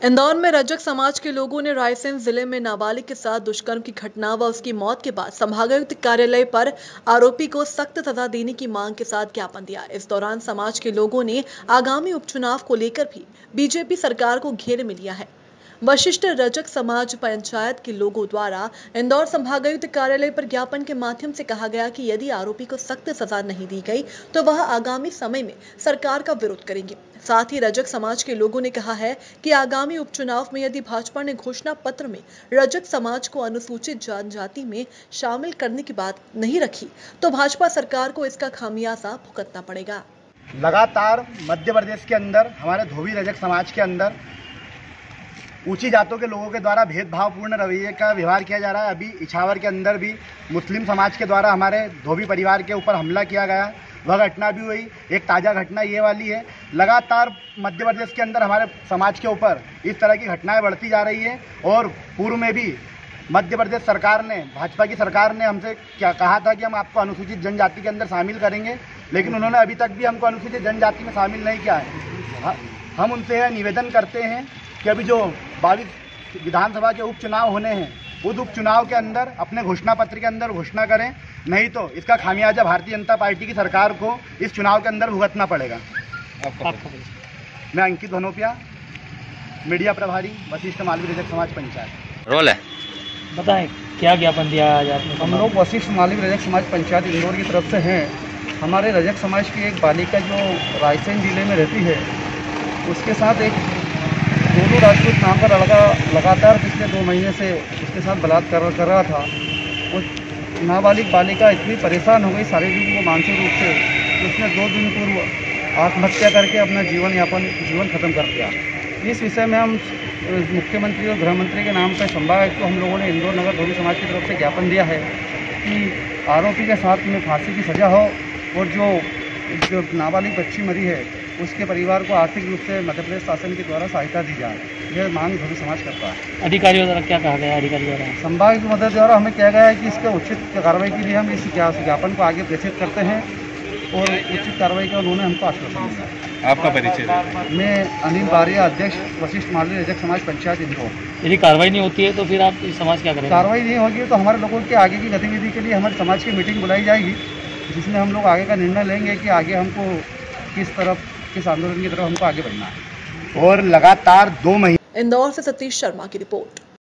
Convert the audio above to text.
इंदौर में रजक समाज के लोगों ने रायसेन जिले में नाबालिग के साथ दुष्कर्म की घटना व उसकी मौत के बाद संभागायुक्त कार्यालय पर आरोपी को सख्त सजा देने की मांग के साथ ज्ञापन दिया। इस दौरान समाज के लोगों ने आगामी उपचुनाव को लेकर भी बीजेपी सरकार को घेरे में लिया है। वशिष्ठ रजक समाज पंचायत के लोगों द्वारा इंदौर संभागायुक्त कार्यालय पर ज्ञापन के माध्यम से कहा गया कि यदि आरोपी को सख्त सजा नहीं दी गई तो वह आगामी समय में सरकार का विरोध करेंगे। साथ ही रजक समाज के लोगों ने कहा है कि आगामी उपचुनाव में यदि भाजपा ने घोषणा पत्र में रजक समाज को अनुसूचित जनजाति में शामिल करने की बात नहीं रखी तो भाजपा सरकार को इसका खामियाजा भुगतना पड़ेगा। लगातार मध्य प्रदेश के अंदर हमारे धोबी रजक समाज के अंदर ऊंची जातों के लोगों के द्वारा भेदभावपूर्ण रवैये का व्यवहार किया जा रहा है। अभी इछावर के अंदर भी मुस्लिम समाज के द्वारा हमारे धोबी परिवार के ऊपर हमला किया गया, वह घटना भी हुई। एक ताज़ा घटना ये वाली है। लगातार मध्य प्रदेश के अंदर हमारे समाज के ऊपर इस तरह की घटनाएं बढ़ती जा रही है और पूर्व में भी मध्य प्रदेश सरकार ने, भाजपा की सरकार ने हमसे क्या कहा था कि हम आपको अनुसूचित जनजाति के अंदर शामिल करेंगे, लेकिन उन्होंने अभी तक भी हमको अनुसूचित जनजाति में शामिल नहीं किया है। हम उनसे यह निवेदन करते हैं कि अभी जो 22 विधानसभा के उपचुनाव होने हैं, उस उपचुनाव के अंदर अपने घोषणा पत्र के अंदर घोषणा करें, नहीं तो इसका खामियाजा भारतीय जनता पार्टी की सरकार को इस चुनाव के अंदर भुगतना पड़ेगा। मैं अंकित धनोपिया, मीडिया प्रभारी, वशिष्ठ मालवी रजक समाज पंचायत। रोल है, बताएं क्या ज्ञापन दिया आज आपने? हम लोग वशिष्ठ मालवी रजक समाज पंचायत इंदौर की तरफ से हैं। हमारे रजक समाज की एक बालिका जो रायसेन जिले में रहती है, उसके साथ एक दोनों राजपूत नाम का लड़का लगातार पिछले 2 महीने से उसके साथ बलात्कार कर रहा था। वो नाबालिग बालिका इतनी परेशान हो गई शारीरिक व मानसिक रूप से कि उसने 2 दिन पूर्व आत्महत्या करके अपना जीवन खत्म कर दिया। इस विषय में हम मुख्यमंत्री और गृह मंत्री के नाम पर संभागायुक्त को हम लोगों ने इंदौर नगर धोबी समाज की तरफ से ज्ञापन दिया है कि आरोपी के साथ में फांसी की सज़ा हो और जो नाबालिग बच्ची मरी है उसके परिवार को आर्थिक रूप से मध्य प्रदेश शासन के द्वारा सहायता दी जाए। यह मांग धोबी समाज करता है। अधिकारियों द्वारा क्या कहा गया? अधिकारियों द्वारा संभाग की मदद द्वारा हमें कहा गया है कि इसके उचित कार्रवाई के लिए हम इस ज्ञापन को आगे प्रेषित करते हैं और उचित कार्रवाई का उन्होंने हमको आश्वासन दिया है। आपका परिचय? मैं अनिल बारिया, अध्यक्ष वशिष्ठ मालवी रजक समाज पंचायत इंदौर। यदि कार्रवाई नहीं होती है तो फिर आप समाज क्या करेंगे? कार्रवाई नहीं होगी तो हमारे लोगों के आगे की गतिविधि के लिए हमारे समाज की मीटिंग बुलाई जाएगी, जिसमें हम लोग आगे का निर्णय लेंगे कि आगे हमको किस आंदोलन की तरफ हमको आगे बढ़ना है। और लगातार 2 महीने इंदौर से सतीश शर्मा की रिपोर्ट।